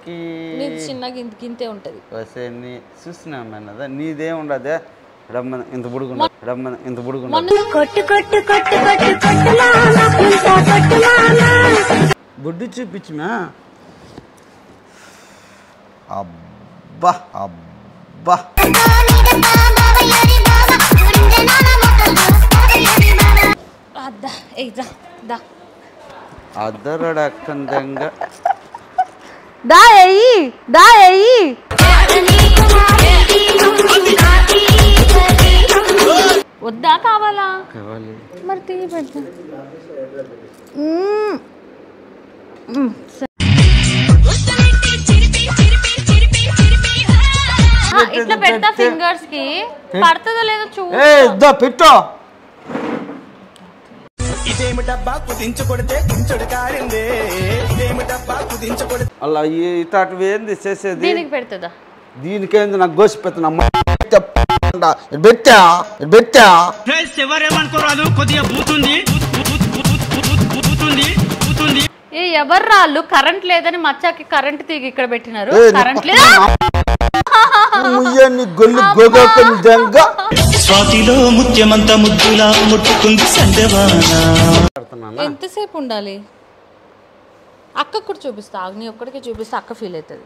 తక్కువకి చిన్నగా ఇంతే ఉంటుంది. నీ చూసినామన్నదా నీదే ఉండదే రమ్మని ఇంత బుడుగున్నా రమ్మని ఇంత బుడుగున్నా బుడ్డి చూపించుమా. అబ్బా అబ్బా అద్దరడక్కందంగా వద్దా కావాలా కావాలి మరి తిని పెడతా. ఇట్లా పెడతా ఫింగర్స్ కి పడుతుందో లేదో చూడు పెట్టో. అలా ఇటాటివి ఏంది చేసేది దీనికి పెడుతుందా? దీనికేంది నాకు గోసి పెడుతున్నా పెట్టా పెట్టా ఎవరు రాళ్ళు కరెంట్ లేదని మచ్చాకి కరెంట్ తీగి ఇక్కడ పెట్టినారు. కరెంట్ లేదా స్వాతిలో ముత్యమంత ముద్దులా ముట్టుకుంది సందవానా. ఎంతసేపు ఉండాలి? అక్క కూడా చూపిస్తా, నీ ఒక్కడికే చూపిస్తా, అక్క ఫీల్ అవుతుంది.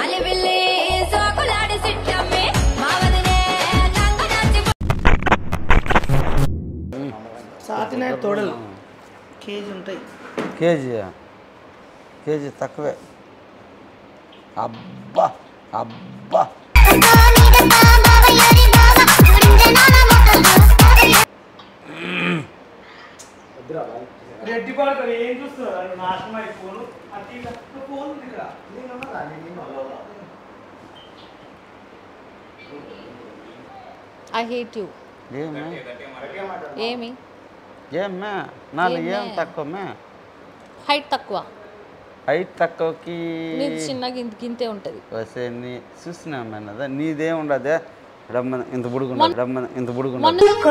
తోడలు కేజీ ఉంటాయి. కేజీ తక్కువే. అబ్బా అబ్బా ఐ హేట్ యూ. ఏమి ఏమ్మా నాలుగు ఏం తక్కువమే? హైట్ తక్కువ. హైట్ తక్కువకి చిన్నగా ఇంతే ఉంటుంది. నీ చూసినామన్నదా నీదే ఉండదే రమ్మని ఇంత బుడుగున్నా రమ్మని ఇంత బుడుగున్నా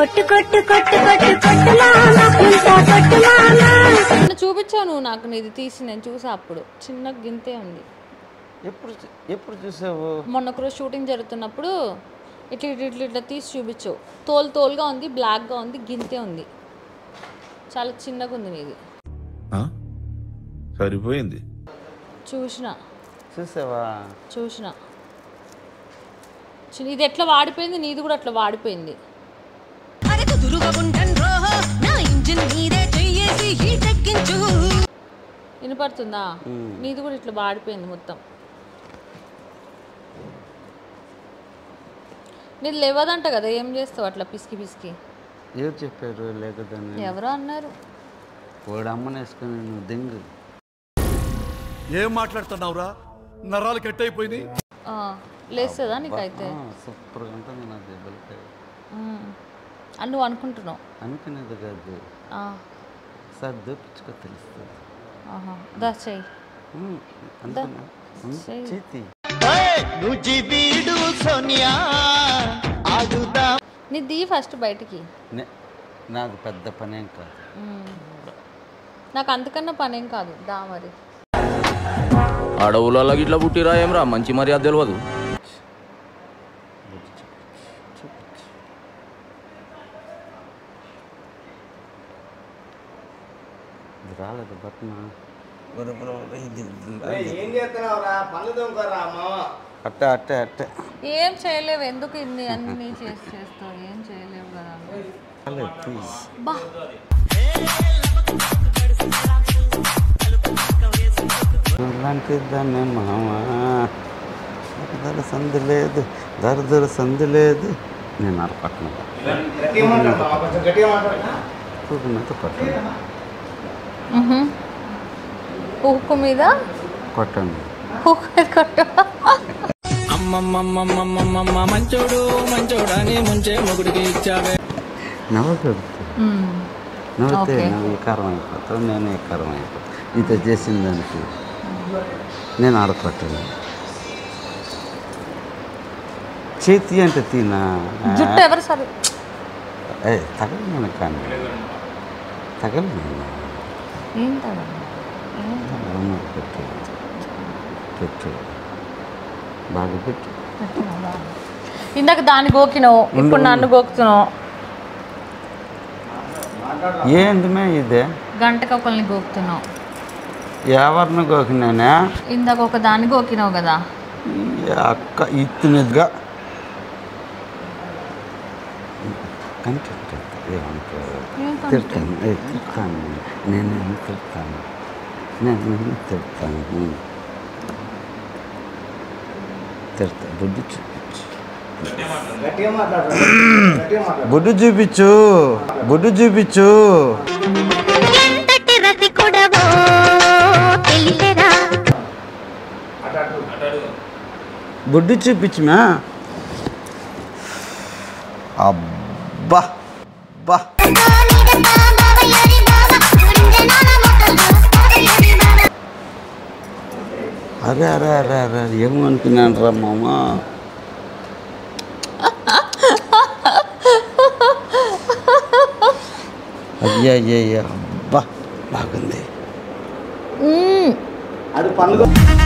చూపించావు నువ్వు నాకు. నీది తీసి నేను చూసా, అప్పుడు చిన్న గింతే ఉంది. ఎప్పుడు చూసావు? మొన్న ఒక రోజు షూటింగ్ జరుగుతున్నప్పుడు ఇట్లా ఇట్లా ఇట్లా తీసి చూపించావు. తోలుగా ఉంది, బ్లాక్గా ఉంది, గింతే ఉంది, చాలా చిన్నగా ఉంది నీది. సరిపోయింది. చూసావా? చూసిన. ఇది ఎట్లా వాడిపోయింది, నీది కూడా అట్లా వాడిపోయింది. వినపడుతుందా? నీది కూడా ఇట్లా వాడిపోయింది మొత్తం. నీది లేవదంట కదా, ఏం చేస్తావు అట్లా పిసికి పిసికి? ఎవరు చెప్పారు లేకదని? ఎవరో అన్నారు. వాడు అమ్మని వేసుకుని నువ్వు దెంగు. ఏం మాట్లాడుతున్నావురా? నరాలు కట్ అయిపోయింది. లేస్తుందా నీకైతే? సూపర్గా ఉంటుంది నా దెబ్బలకాయ. అని నువ్వు అనుకుంటున్నావు? అనుకునేది కాదు, సార్ దోపించుకో తెలుస్తుంది. నీది ఫస్ట్ బయటికి. నాకు పెద్ద పనేం కాదు. నాకు అంతకన్నా పనేం కాదు. దా మరి. అడవులలో ఇట్లా పుట్టిరా ఏమరా, మంచి మర్యాద తెలియదు. రాలేదు బట్న అట్టే అట్టే అట్టే. ఏం చేయలేవు, ఎందుకు ఇన్ని అన్ని చేస్తావు? ఏం చేయలేవు కదా. అలాంటిదాన్ని మామ దర సందు లేదు, దర సందు లేదు. నేను అరపట్నం పట్టను. ఉక్కు మీద కొట్టండి. అమ్మమ్మమ్మమ్మమ్మమ్మ మంచోడు మంచోడని ముంచే మొగుడికి ఇచ్చావే. నవ్వుతే నువ్వు ఏకారం అయిపోతావు, నేను ఏకారం అయిపోతావు. ఇంత చేసిన దానికి నేను ఆడపట్టాను. చేతి అంటే తినా జుట్టు ఎవరు సరే తగలను కానీ తగలను పెట్టు పెట్టు. బాగా పెట్టు. ఇందాక దాన్ని గోకినావు, ఇప్పుడు నన్ను గోకుతున్నావు. ఏంది ఇదే గంటకు ఒకరిని గోకుతున్నావు. ఎవరిని గోకినానే? ఇందాక ఒక దాన్ని గోకినావు కదా. అక్క ఇత్తునిదిగా తిడతాను నేను తిడతాను తిడతా బుడ్డు చూపించు బుడ్డు చూపించు బుడ్డు చూపించుమా. అబ్బా బా అరే అరే అరే అరే ఏమనుకున్నాను రా మామ. అయ్యా అయ్యా అబ్బా బాగుంది. అది పండుగ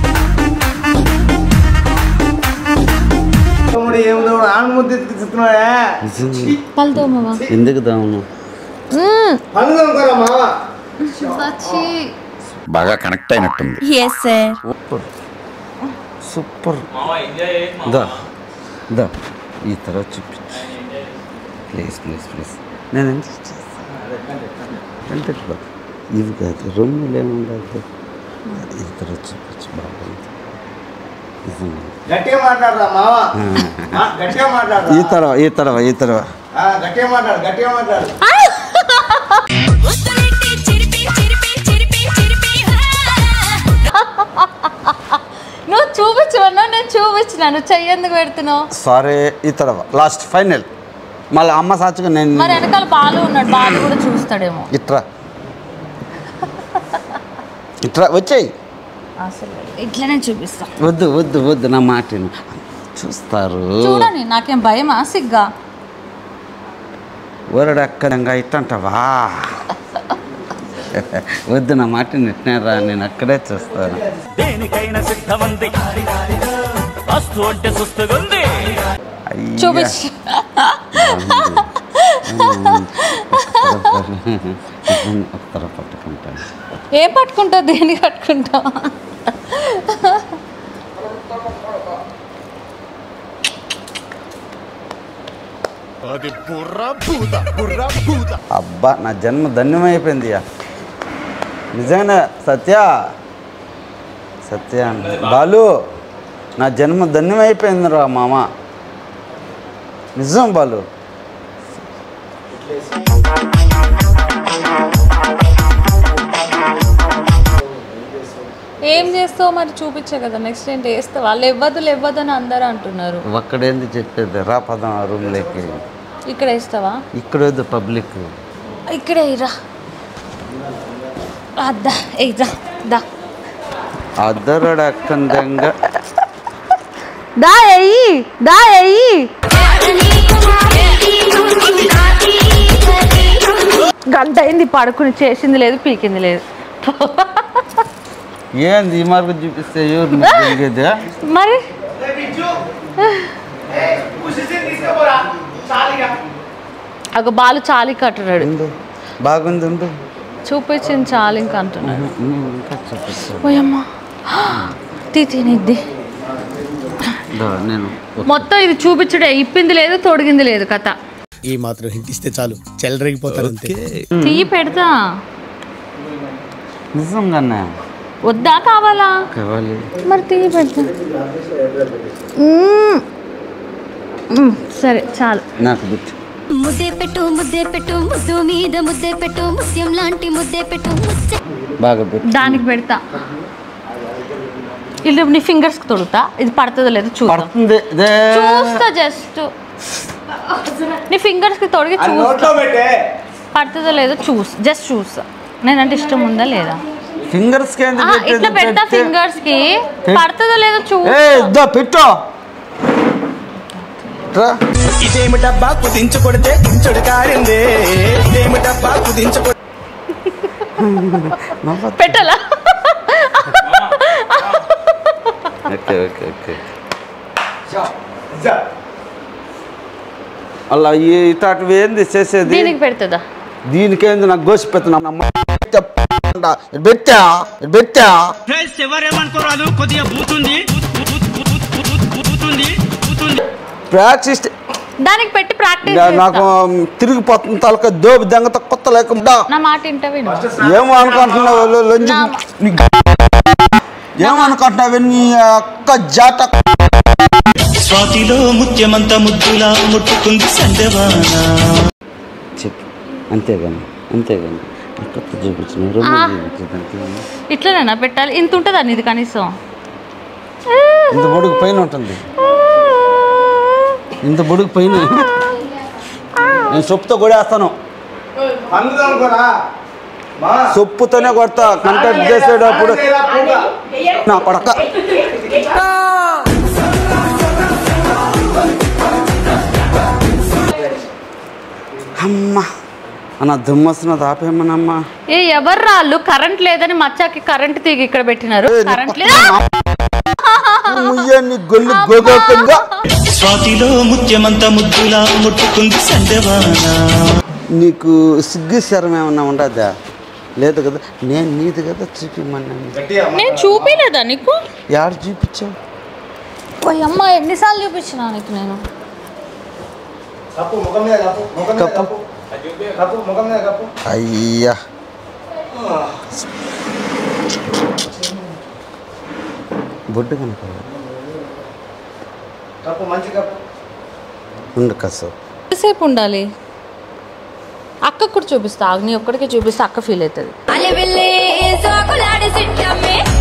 ఎందుకు దాము బాగా కనెక్ట్ అయినట్టుంది. Super super. దా దా ఈ తర్వాత చూపించు ప్లీజ్ ప్లీజ్ ప్లీజ్. నేను ఎంత చేస్తాను ఇది కాదు రొమ్ములు ఏముండదు. ఈ తర్వాత చూపించు బాగుంది. ఈ తరవ ఈ తరవ ఈ తరవ నువ్వు చూపించమన్నా నేను చూపించినాను. చెయ్యేందుకు పెడుతున్నావు? సారీ ఈ తరవ లాస్ట్ ఫైనల్. మళ్ళీ అమ్మ సాచుగా నేను మరి వెనకాల బాలు ఉన్నాడు, బాలు కూడా చూస్తాడేమో. ఇట్రా ఇట్రా వచ్చేయి. అసలు ఇట్లనే చూపిస్తా. వద్దు వద్దు వద్దు నా మాటను చూస్తారు. చూడని నాకేం భయమా సిగ్గా? ఊరడు అక్కడంగా ఇట్టంటావా? వద్దు నా మాటని ఇట్టినారా, నేను అక్కడే చూస్తాను. దేనికైనా సిద్ధమంది వస్తు అంటే సుస్తుగుంది. చూపించు. పట్టుకుంటాను. ఏం పట్టుకుంటావు? దేనికి పట్టుకుంటావు? అబ్బా నా జన్మ ధన్యమైపోయింది. నిజంగా సత్య సత్య బాలు నా జన్మ ధన్యమైపోయింది రా మామ. నిజం బాలు. ఏం చేస్తావు మరి? చూపించే కదా. నెక్స్ట్ ఏంటి వేస్తావు? వాళ్ళు ఇవ్వదు అని అందరూ అంటున్నారు. ఒక్కడేంది చెప్పేది? రా పదం ఆ రూమ్లోకి. ఇక్కడ వేస్తావా? ఇక్కడ వద్దు పబ్లిక్. ఇక్కడే ఇరా. అద్దా ఎయ్యా దా. అద్దరుడు అక్కందంగా దా ఎయ్యి దా ఎయ్యి. గంట అయింది పడుకుని, చేసింది లేదు పీకింది లేదు. ఏంది ఈ మార్గం చూపిస్తే ఎవరు జరిగేది? మరి ఒక బాలు చాలి కట్టున్నాడు. బాగుంది ఉండు. చూపించింది చాలు ఇంకా అంటున్నాడు. ఇంకా చూపిస్తా. ఓయమ్మా తినిద్ది నేను మొత్తం ఇది చూపించడే. ఇప్పింది లేదు తొడిగింది లేదు కథ. ఈ మాత్రం హింట్ ఇస్తే చాలు చెల్లరగిపోతారు అంతే. తీ పెడతా. నిజంగానే వద్దా కావాలా? కావాలి. మరి తీ పెడతా. సరే చాలు. నాకు గుర్తు. ముద్దే పెట్టు ముద్దు మీద ముద్దే పెట్టు ముత్యం లాంటి ముద్దే పెట్టు. బాగా పెట్టు. దానికి పెడతా. ఇది నీ ఫింగర్స్కి తొడుగుతా. ఇది పడుతుందో లేదో చూస్తా. జస్ట్ నీ ఫింగర్స్కి తొడిగి చూస్తా. పడుతుందో లేదో జస్ట్ చూస్తా. నేనంటే ఇష్టం ఉందా లేదా? ఫింగర్స్ ఇట్లా పెడతా. ఫింగర్స్ కి పడుతుందో లేదో పెట్టు. ఇదేమి డబ్బా కుదించు కొడితే కుంచుడు కారిందే. ఇదేమి డబ్బా కుదించు పెట్టాలా? ఓకే ఓకే ఓకే అలా ఇటాటివి ఏంది చేసేది? దీనికి పెడుతుందా? దీనికేంది నాకు గోసి పెడుతున్నా ఎవరేమనుకోరాదు కొద్దిగా బూతుంది ప్రాక్టీస్ దానికి పెట్టి ప్రాక్టీస్ నాకు తిరిగిపోతుంది తలక దోబి దెంగత కొత్త లేకుండా. నా మాట వింటావి ఏమో అనుకుంటున్నావు లొంజి ఏమనుకుంటున్నావు నీ అక్క జాట. స్వాతిలో ముత్యమంత ముద్దులా ముట్టుకుంది సందవానా. చెప్పు అంతేగాని కొత్త చూపించిన ఇట్లనేనా పెట్టాలి? ఇంత ఉంటుందా ఇది కనీసం? ఇంత బొడుగు పైన ఉంటుంది, ఇంత బొడుగు పైన. నేను సొప్పుతో కొడేస్తాను, సొప్పుతోనే కొడతా. కంటెక్ట్ చేసేటప్పుడు నా కొడక అమ్మా అన్న దుమ్మస్తున్నది ఆపేమనమ్మా. ఏ ఎవరు రాళ్ళు? కరెంట్ లేదని మచ్చాకి కరెంట్ తీగి ఇక్కడ పెట్టినారు. కరెంట్ లేదా? గొల్లు గోగోకంగా స్వాతిలో ముత్యమంత ముద్దులా ముట్టుకుంది సందవానా. నీకు సిగ్గు శరం ఏమన్నా ఉండదా? లేదు కదా, నేను నీది కదా చూపిమన్నాను. నేను చూపిలేదా నీకు? యాడ చూపించావు? ఓ అమ్మ ఎన్నిసార్లు చూపించినా నీకు నేను? అయ్యా బొడ్డు కనుక ఉండు కసవు. ఎంతసేపు ఉండాలి? అక్కకు కూడా చూపిస్తా. నీ ఒక్కడికి చూపిస్తే అక్క ఫీల్ అవుతుంది.